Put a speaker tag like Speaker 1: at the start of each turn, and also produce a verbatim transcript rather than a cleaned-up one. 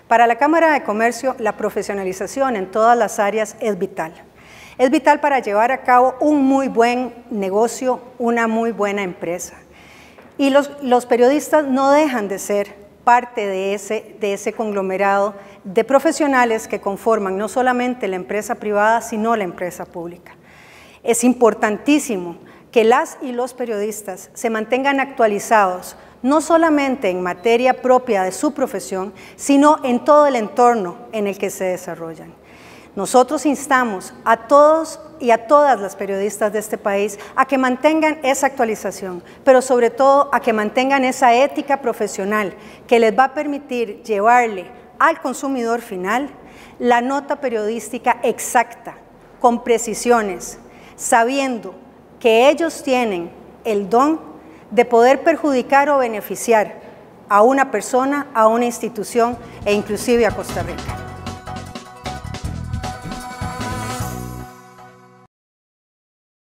Speaker 1: Para la Cámara de Comercio, la profesionalización en todas las áreas es vital. Es vital para llevar a cabo un muy buen negocio, una muy buena empresa. Y los, los periodistas no dejan de ser parte de ese, de ese conglomerado de profesionales que conforman no solamente la empresa privada, sino la empresa pública. Es importantísimo que las y los periodistas se mantengan actualizados, no solamente en materia propia de su profesión, sino en todo el entorno en el que se desarrollan. Nosotros instamos a todos y a todas las periodistas de este país a que mantengan esa actualización, pero sobre todo a que mantengan esa ética profesional que les va a permitir llevarle al consumidor final la nota periodística exacta, con precisiones, sabiendo que ellos tienen el don de poder perjudicar o beneficiar a una persona, a una institución e inclusive a Costa Rica.